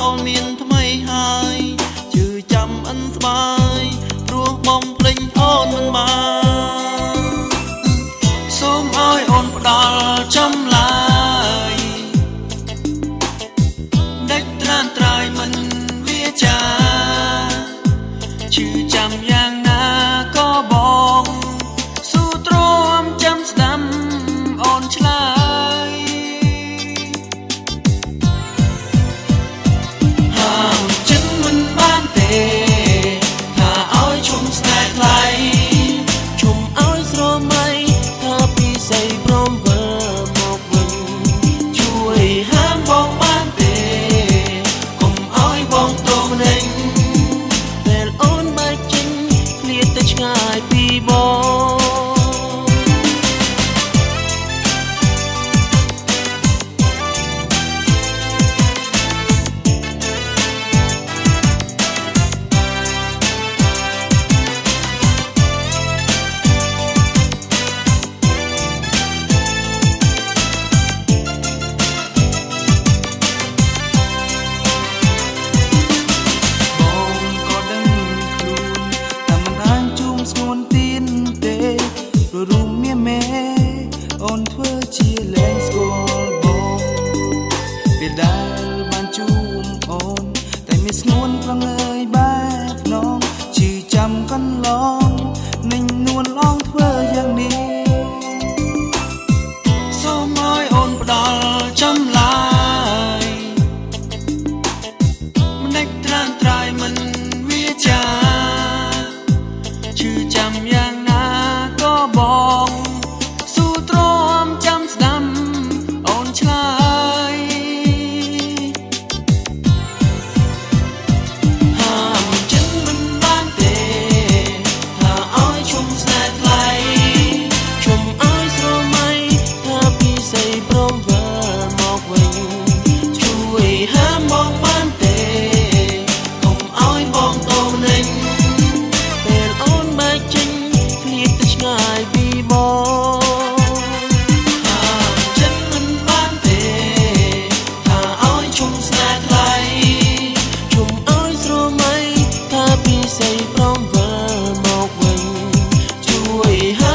អូនមានថ្មីហើយជឿចាំអិនស្បាយព្រោះបងភ្លេចអូនមិនបានសូមឲ្យអូនផ្ដល់ចម្លើយដាច់ត្រានត្រាយមិនវាចាជឿចាំយ៉ាងណាក៏បងស៊ូទ្រាំចាំស្ដាំអូនឆ្លើយហាមចិត្តមិនបានទេថាឲ្យជុំស្នេហ៍ថ្លៃជុំឲ្យស្រមៃថាពីស័យព្រមវិលមកវិញជួយហាមបងបានទេកុំឲ្យបងទោសនឹងពេលអូនបែកចេញឃ្លាតទៅឆ្ងាយពីបងរួមមានមេអូនធ្វើជាលែងស្គាល់បងពេលដែលបានជួបអូនតែមានស្ងួនប្រងើយបែបភ្នំជឿចាំកន្លងនឹងនួនឡងធ្វើយ៉ាងនេះសូមឲ្យអូនផ្ដល់ចម្លើយមិនដាច់ត្រានត្រាយមិនវាចាជឿចាំយ៉ាងណាក៏បងស៊ូទ្រាំចាំស្ដាំអូនឆ្លើយហាមចិត្តមិនបានទេថាឲ្យជុំស្នេហ៍ថ្លៃជុំឲ្យស្រមៃថាពីស័យព្រមវិលមកវិញជួយហាមបងបានទេកុំឲ្យបងទោសនឹងពេលអូនបែកចេញឃ្លាតទៅឆ្ងាយពីបងហាមចិត្តមិនបានទេថាឲ្យជុំស្នេហ៍ថ្លៃជុំឲ្យស្រមៃថាពីស័យព្រមវិលមកវិញជួយ